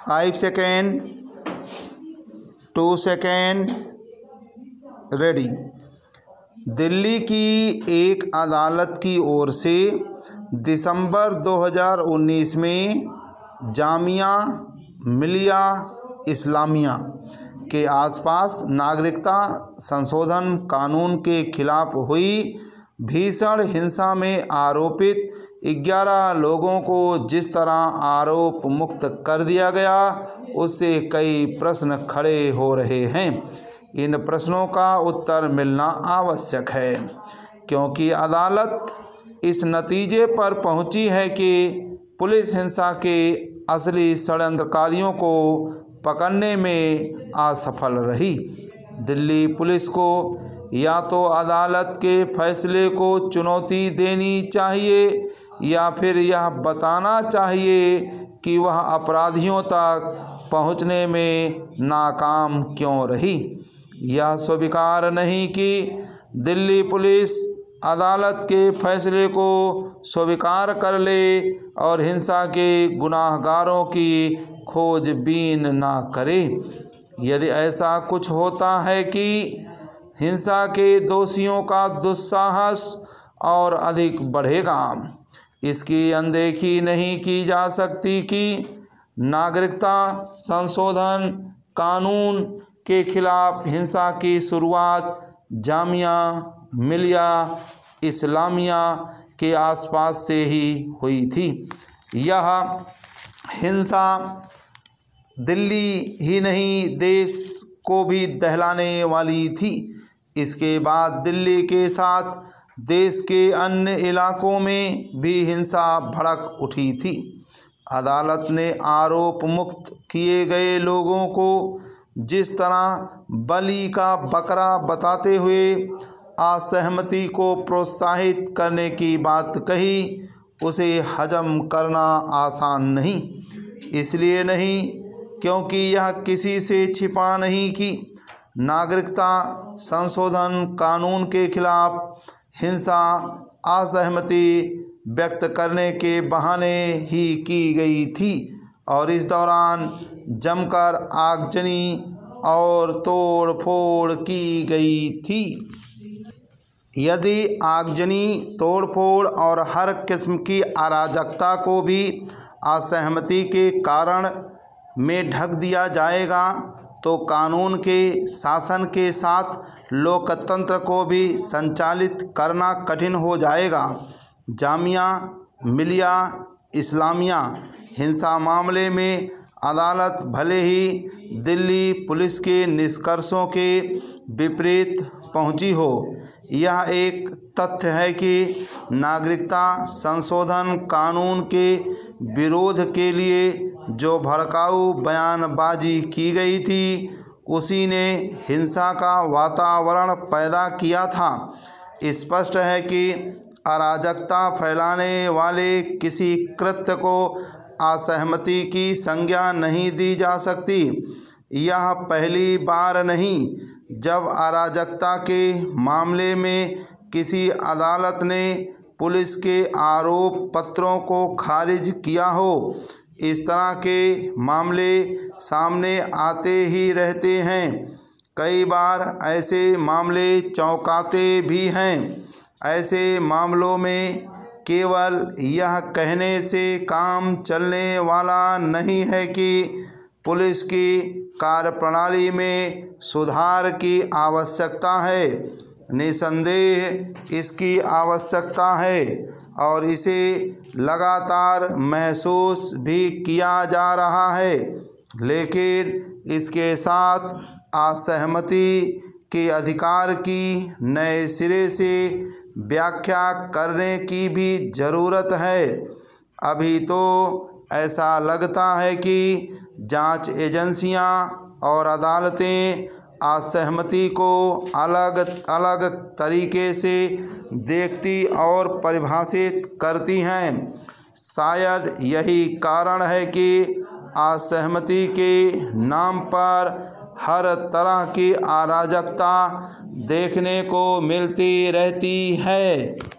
5 second, 2 second, ready. Delhi की एक अदालत की ओर से दिसंबर 2019 में जामिया मिलिया इस्लामिया के आसपास नागरिकता संशोधन कानून के खिलाफ हुई भीषण हिंसा में आरोपित 11 लोगों को जिस तरह आरोप मुक्त कर दिया गया, उससे कई प्रश्न खड़े हो रहे हैं। इन प्रश्नों का उत्तर मिलना आवश्यक है, क्योंकि अदालत इस नतीजे पर पहुंची है कि पुलिस हिंसा के असली षड्यंत्रकारियों को पकड़ने में असफल रही। दिल्ली पुलिस को या तो अदालत के फैसले को चुनौती देनी चाहिए या फिर यह बताना चाहिए कि वह अपराधियों तक पहुंचने में नाकाम क्यों रही। यह स्वीकार नहीं कि दिल्ली पुलिस अदालत के फैसले को स्वीकार कर ले और हिंसा के गुनाहगारों की खोजबीन ना करे। यदि ऐसा कुछ होता है कि हिंसा के दोषियों का दुस्साहस और अधिक बढ़ेगा, इसकी अनदेखी नहीं की जा सकती कि नागरिकता संशोधन कानून के खिलाफ हिंसा की शुरुआत जामिया मिलिया इस्लामिया के आसपास से ही हुई थी। यह हिंसा दिल्ली ही नहीं, देश को भी दहलाने वाली थी। इसके बाद दिल्ली के साथ देश के अन्य इलाकों में भी हिंसा भड़क उठी थी। अदालत ने आरोप मुक्त किए गए लोगों को जिस तरह बलि का बकरा बताते हुए असहमति को प्रोत्साहित करने की बात कही, उसे हजम करना आसान नहीं। इसलिए नहीं क्योंकि यह किसी से छिपा नहीं कि नागरिकता संशोधन कानून के खिलाफ हिंसा असहमति व्यक्त करने के बहाने ही की गई थी और इस दौरान जमकर आगजनी और तोड़ फोड़ की गई थी। यदि आगजनी, तोड़ फोड़ और हर किस्म की अराजकता को भी असहमति के कारण में ढक दिया जाएगा तो कानून के शासन के साथ लोकतंत्र को भी संचालित करना कठिन हो जाएगा। जामिया मिलिया इस्लामिया हिंसा मामले में अदालत भले ही दिल्ली पुलिस के निष्कर्षों के विपरीत पहुंची हो, यह एक तथ्य है कि नागरिकता संशोधन कानून के विरोध के लिए जो भड़काऊ बयानबाजी की गई थी, उसी ने हिंसा का वातावरण पैदा किया था। स्पष्ट है कि अराजकता फैलाने वाले किसी कृत्य को असहमति की संज्ञा नहीं दी जा सकती। यह पहली बार नहीं जब अराजकता के मामले में किसी अदालत ने पुलिस के आरोप पत्रों को खारिज किया हो। इस तरह के मामले सामने आते ही रहते हैं। कई बार ऐसे मामले चौंकाते भी हैं। ऐसे मामलों में केवल यह कहने से काम चलने वाला नहीं है कि पुलिस की कार्यप्रणाली में सुधार की आवश्यकता है। निसंदेह इसकी आवश्यकता है और इसे लगातार महसूस भी किया जा रहा है, लेकिन इसके साथ असहमति के अधिकार की नए सिरे से व्याख्या करने की भी ज़रूरत है। अभी तो ऐसा लगता है कि जांच एजेंसियां और अदालतें असहमति को अलग अलग तरीके से देखती और परिभाषित करती हैं। शायद यही कारण है कि असहमति के नाम पर हर तरह की अराजकता देखने को मिलती रहती है।